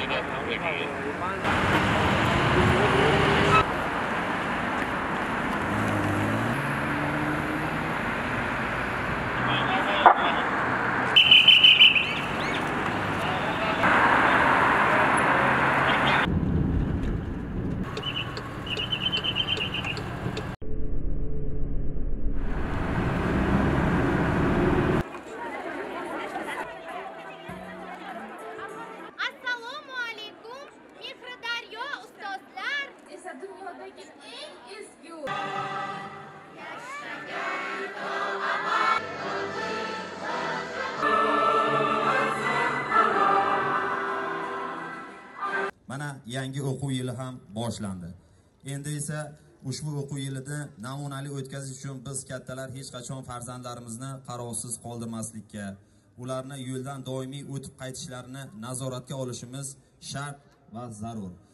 Assalomu alaykum, Mehridaryo ustozlar. Esa dunyodagi eng ezgu. Mana yangi o'quv yili ham boshlandi. Endi esa ushbu o'quv yilida namunali o'tkazish uchun biz kattalar hech qachon farzandlarimizni qarovsiz qoldirmaslikka, ularni yo'ldan doimiy o'tib qaytishlarini nazoratga olishimiz shart va zarur.